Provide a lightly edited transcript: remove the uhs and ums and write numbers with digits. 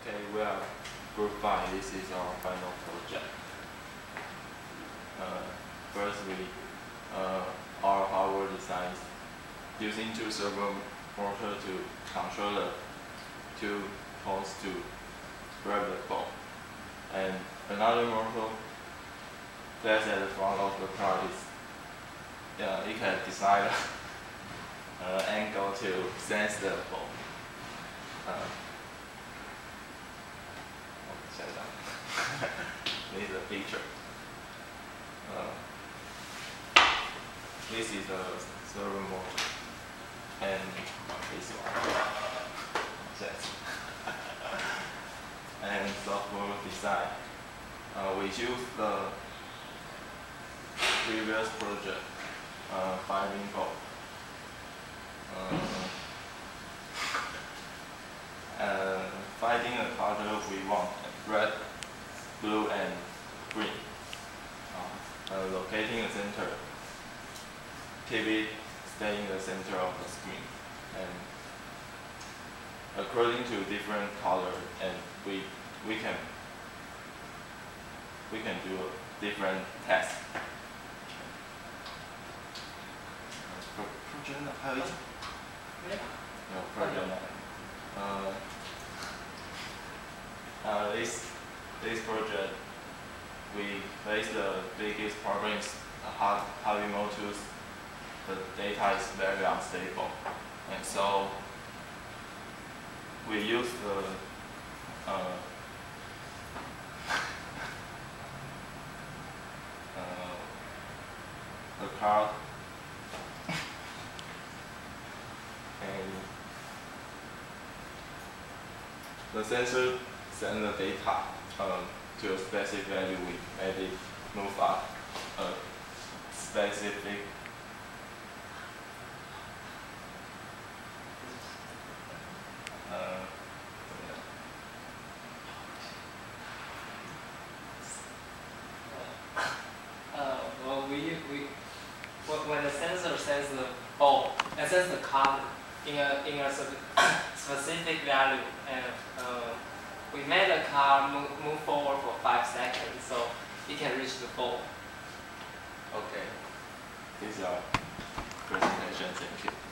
Okay, we are group 5. This is our final project. Firstly, our hardware designs using two servo motor to control the two poles to grab the ball, and another motor placed at the front of the car is it can decide angle to sense the ball. This is a picture. This is a servo motor, and this one. And software design. We use the previous project, finding ball. Finding the color we want: red, blue, and green. Locating the center. Keep it stay in the center of the screen, and according to different color, and we can do a different test. Project 还有一有 project this project we face the biggest problem is how remote the data is very unstable, and so we use the card and the sensor send the data to a specific value. We made it move up a specific when the sensor sends the ball and sends the color in a specific value, and we made the car move forward for 5 seconds, so it can reach the ball. Okay, this is our presentation. Thank you.